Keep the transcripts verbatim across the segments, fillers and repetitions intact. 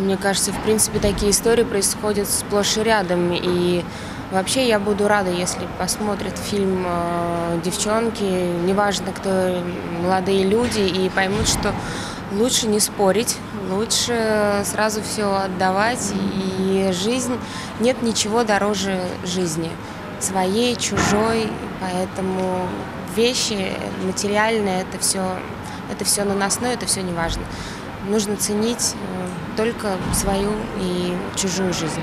Мне кажется, в принципе, такие истории происходят сплошь и рядом. И вообще я буду рада, если посмотрят фильм э, девчонки, неважно, кто молодые люди, и поймут, что лучше не спорить, лучше сразу все отдавать. И жизнь, нет ничего дороже жизни. Своей, чужой. Поэтому вещи материальные, это все, это все наносное, это все не важно. Нужно ценить только свою и чужую жизнь.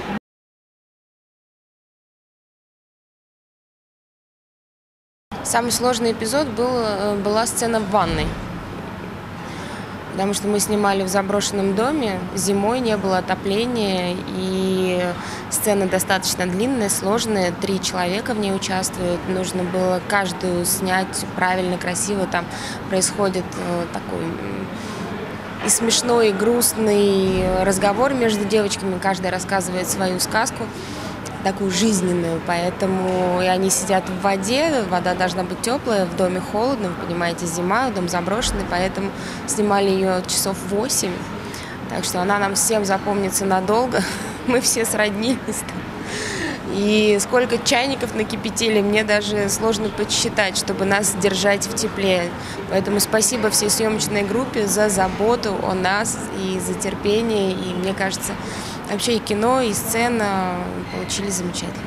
Самый сложный эпизод был, была сцена в ванной. Потому что мы снимали в заброшенном доме, зимой не было отопления, и сцена достаточно длинная, сложная, три человека в ней участвуют, нужно было каждую снять правильно, красиво, там происходит такой и смешной, и грустный разговор между девочками, каждая рассказывает свою сказку, такую жизненную, поэтому и они сидят в воде, вода должна быть теплая, в доме холодно, вы понимаете, зима, дом заброшенный, поэтому снимали ее часов восемь, так что она нам всем запомнится надолго, мы все сроднились. И сколько чайников накипятили, мне даже сложно подсчитать, чтобы нас держать в тепле. Поэтому спасибо всей съемочной группе за заботу о нас и за терпение. И мне кажется, вообще и кино, и сцена получились замечательно.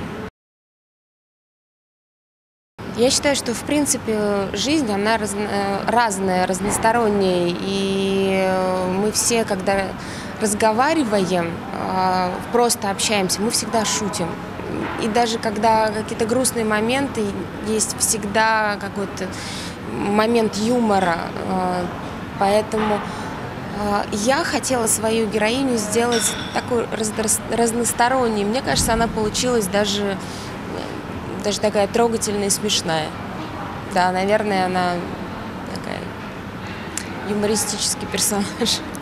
Я считаю, что в принципе жизнь, она разно, разная, разносторонняя. И мы все, когда разговариваем, просто общаемся, мы всегда шутим. И даже когда какие-то грустные моменты, есть всегда какой-то момент юмора. Поэтому я хотела свою героиню сделать такой разносторонней. Мне кажется, она получилась даже, даже такая трогательная и смешная. Да, наверное, она такая юмористический персонаж.